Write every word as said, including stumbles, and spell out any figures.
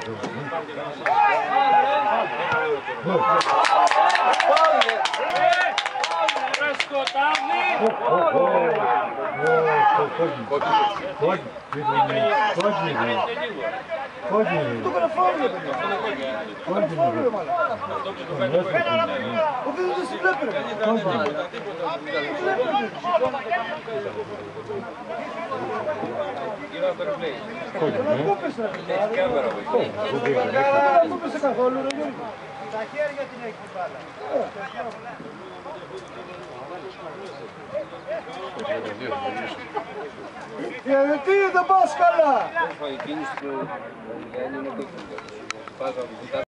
Τα χέρια την έχει την μπάλα. Γιατί δεν πας καλά!